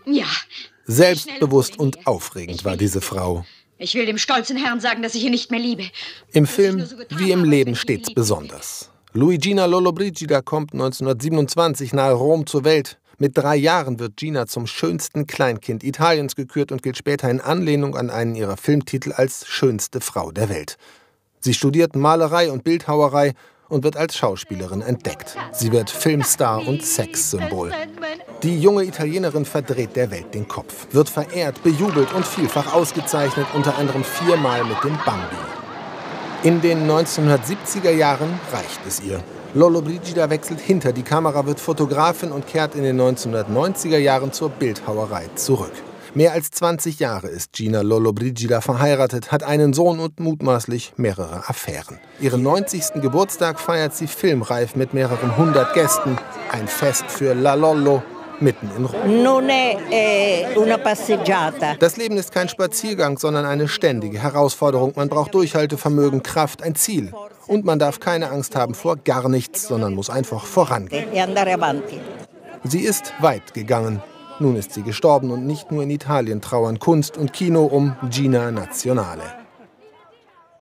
Ja. Selbstbewusst und aufregend war diese Frau. Ich will dem stolzen Herrn sagen, dass ich ihn nicht mehr liebe. Im Film wie im Leben stets besonders. Luigina Lollobrigida kommt 1927 nahe Rom zur Welt. Mit 3 Jahren wird Gina zum schönsten Kleinkind Italiens gekürt und gilt später in Anlehnung an einen ihrer Filmtitel als schönste Frau der Welt. Sie studiert Malerei und Bildhauerei und wird als Schauspielerin entdeckt. Sie wird Filmstar und Sexsymbol. Die junge Italienerin verdreht der Welt den Kopf, wird verehrt, bejubelt und vielfach ausgezeichnet, unter anderem 4-mal mit dem Bambi. In den 1970er Jahren reicht es ihr. Lollobrigida wechselt hinter die Kamera, wird Fotografin und kehrt in den 1990er Jahren zur Bildhauerei zurück. Mehr als 20 Jahre ist Gina Lollobrigida verheiratet, hat einen Sohn und mutmaßlich mehrere Affären. Ihren 90. Geburtstag feiert sie filmreif mit mehreren 100 Gästen. Ein Fest für La Lollo mitten in Rom. Das Leben ist kein Spaziergang, sondern eine ständige Herausforderung. Man braucht Durchhaltevermögen, Kraft, ein Ziel. Und man darf keine Angst haben vor gar nichts, sondern muss einfach vorangehen. Sie ist weit gegangen. Nun ist sie gestorben und nicht nur in Italien trauern Kunst und Kino um Gina Nazionale.